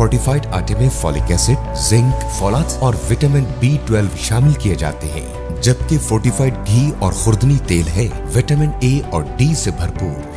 Fortified आटे में folic acid, zinc, फोलात और विटामिन B12 शामिल किए जाते हैं, जबकि फोर्टिफाइड घी और खुर्दनी तेल है विटामिन A और D से भरपूर।